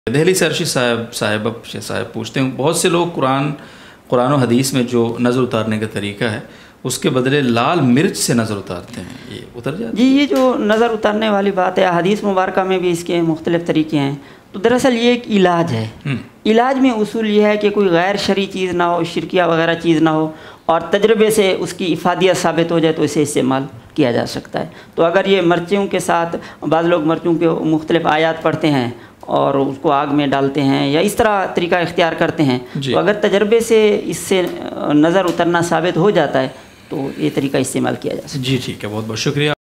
दहली से अर्शी साहब पूछते हैं, बहुत से लोग कुरान और हदीस में जो नज़र उतारने का तरीका है उसके बदले लाल मिर्च से नज़र उतारते हैं, ये उतर जाती है? जी, ये जो नज़र उतारने वाली बात है, हदीस मुबारक में भी इसके मुख्तलिफ़ तरीके हैं। तो दरअसल ये एक इलाज है। इलाज में उसूल ये है कि कोई गैर शरई चीज़ ना हो, शिरकिया वगैरह चीज़ ना हो, और तजर्बे से उसकी इफ़ादियत साबित हो जाए तो इसे इस्तेमाल किया जा सकता है। तो अगर ये मिर्चों के साथ, बाज़ लोग मिर्चों के मुख्तलिफ़ आयात पढ़ते हैं और उसको आग में डालते हैं या इस तरह तरीका इख्तियार करते हैं, तो अगर तजर्बे से इससे नज़र उतरना साबित हो जाता है तो ये तरीका इस्तेमाल किया जा सकता है। जी ठीक है, बहुत बहुत शुक्रिया।